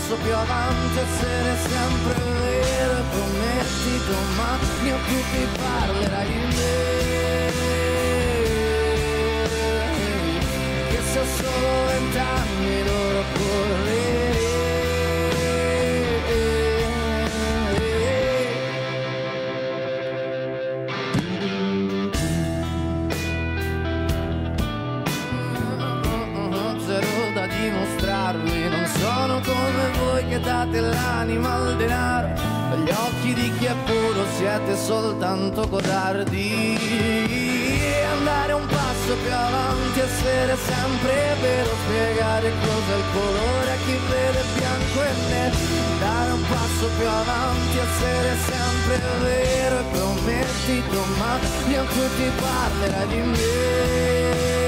passo più avanti, essere sempre vero e prometti domani a tutti parlerai di me, che se ho solo 20 anni dovrò correre. Dimostrarmi, non sono come voi che date l'anima al denaro, agli occhi di chi è puro siete soltanto codardi. Andare un passo più avanti, essere sempre vero, spiegare cos'è il colore a chi vede bianco e nero. Dare un passo più avanti, essere sempre vero e prometti domani a tutti parlerai di me,